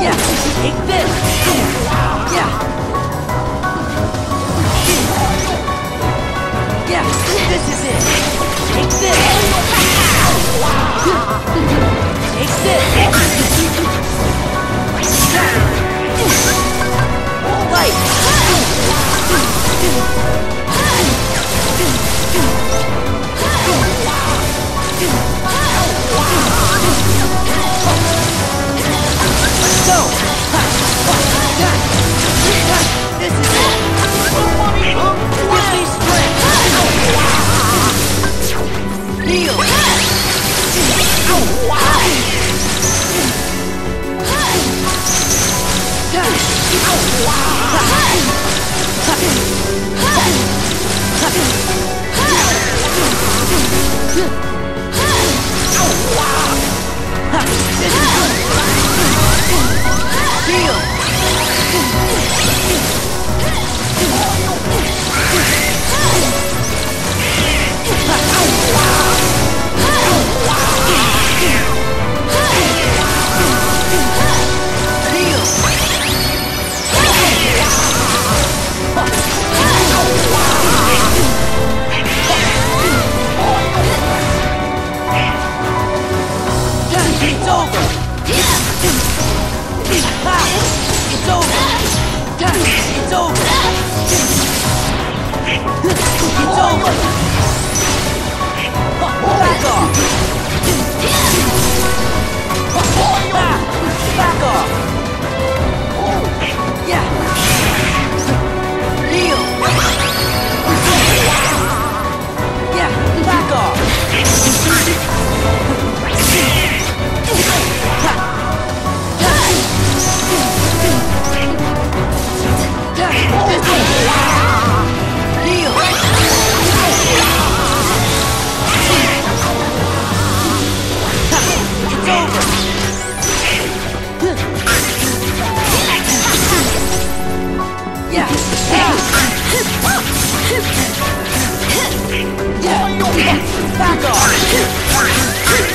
Yeah, take this! Yeah! Yeah, this is it! Take this! Take this! Light! Go! This is it! Give me strength! Heal! It's over! It's over! It's over! It's over! Back off! Back off! Yeah! Heal! Yeah! Back off! Back off!